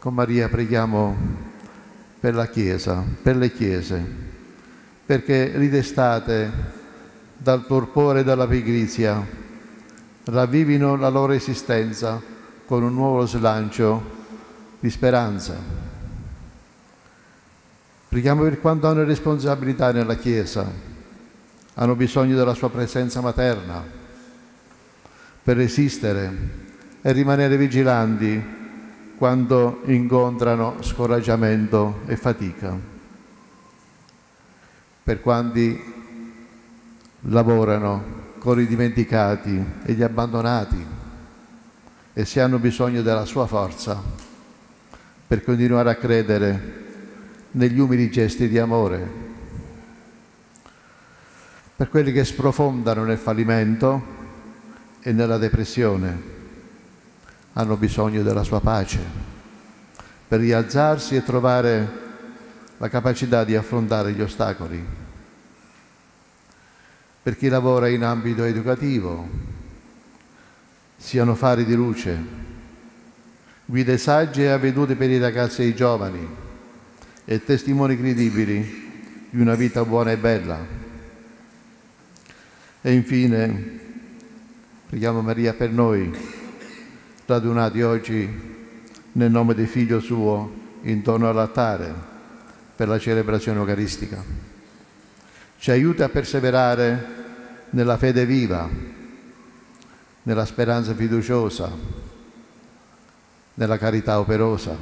Con Maria preghiamo per la Chiesa, per le Chiese, perché ridestate dal torpore e dalla pigrizia ravvivino la loro esistenza con un nuovo slancio di speranza. Preghiamo per quanto hanno responsabilità nella Chiesa, hanno bisogno della sua presenza materna per resistere e rimanere vigilanti quando incontrano scoraggiamento e fatica. Per quanti lavorano con i dimenticati e gli abbandonati e se hanno bisogno della sua forza per continuare a credere negli umili gesti di amore. Per quelli che sprofondano nel fallimento e nella depressione, hanno bisogno della sua pace per rialzarsi e trovare la capacità di affrontare gli ostacoli. Per chi lavora in ambito educativo, siano fari di luce, guide sagge e avvedute per i ragazzi e i giovani e testimoni credibili di una vita buona e bella. E infine preghiamo Maria per noi, radunati oggi nel nome del Figlio suo intorno all'altare per la celebrazione eucaristica. Ci aiuta a perseverare nella fede viva, nella speranza fiduciosa, nella carità operosa,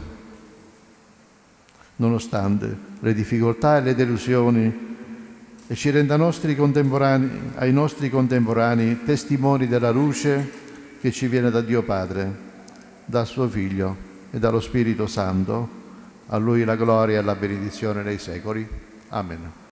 nonostante le difficoltà e le delusioni, e ci renda ai nostri contemporanei testimoni della luce che ci viene da Dio Padre, dal suo Figlio e dallo Spirito Santo. A Lui la gloria e la benedizione nei secoli. Amen.